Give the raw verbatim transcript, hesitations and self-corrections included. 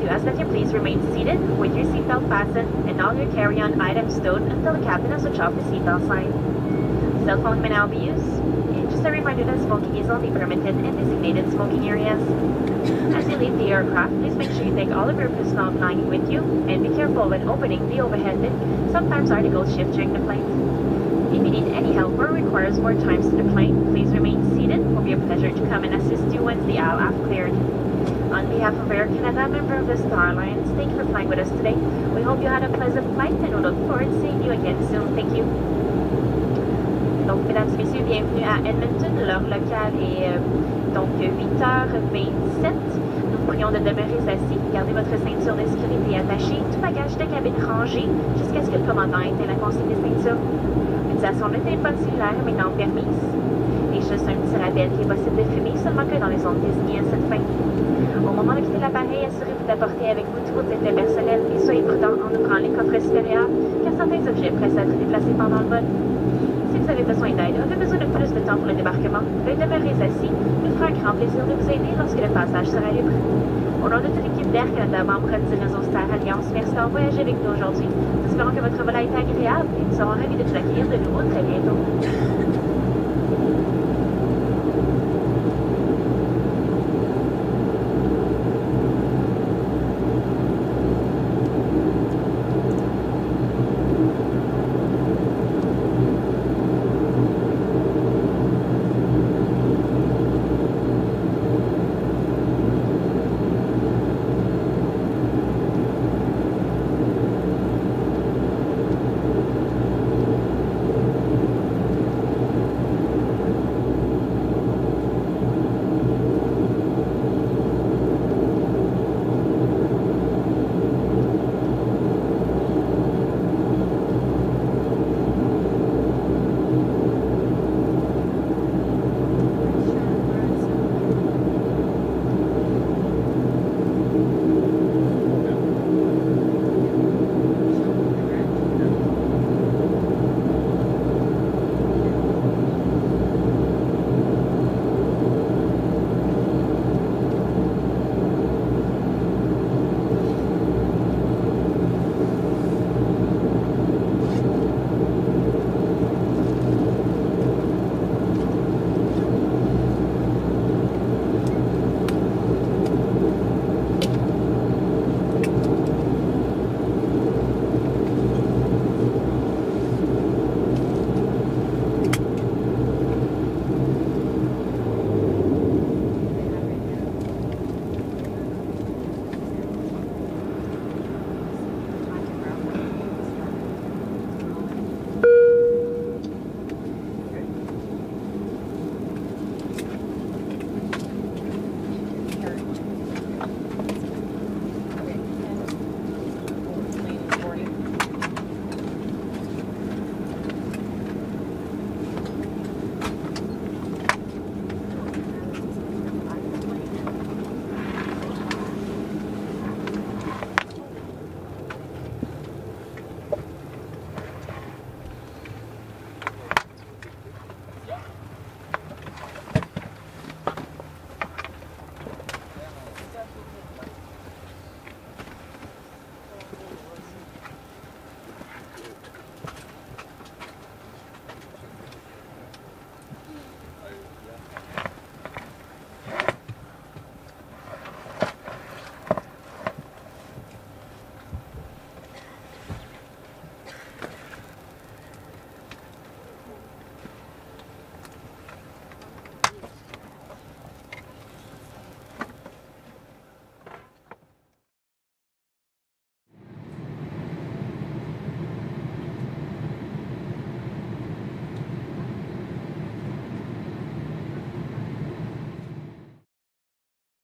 do ask that you please remain seated with your seatbelt fastened and all your carry-on items stowed until the captain has switched off the seatbelt sign. Cell phone may now be used. And just a reminder that smoking is only permitted in designated smoking areas. As you leave the aircraft, please make sure you take all of your personal belongings with you and be careful when opening the overhead bin. Sometimes articles shift during the flight. If you need any help or requires more times to the plane, please remain seated. It will be a pleasure to come and assist you once the aisle have cleared. On behalf of Air Canada, member of the Star Alliance, thank you for flying with us today. We hope you had a pleasant flight and we look forward to seeing you again soon. Thank you. Donc, mesdames et messieurs, bienvenue à Edmonton. L'heure locale est euh, donc huit heures vingt-sept. Nous vous prions de demeurer assis. Gardez votre ceinture de sécurité attachée, tout bagage de cabine rangé jusqu'à ce que le commandant éteigne la consigne des ceintures. L'utilisation de téléphone cellulaire est maintenant permise. Et juste un petit rappel qu'il est possible de fumer seulement que dans les zones désignées à cette fin. Au moment de quitter l'appareil, assurez-vous d'apporter avec vous tous vos effets personnels et soyez prudent en ouvrant les coffres supérieurs car certains objets pressent à être déplacés pendant le vol. Si vous avez besoin d'aide ou avez besoin de plus de temps pour le débarquement, veuillez demeurer assis. Il nous fera un grand plaisir de vous aider lorsque le passage sera libre. Au nom de toute l'équipe d'Air Canada, membre du réseau Star Alliance, merci d'avoir voyagé avec nous aujourd'hui. Nous espérons que votre vol a été agréable et nous serons ravis de vous accueillir de nouveau très bientôt.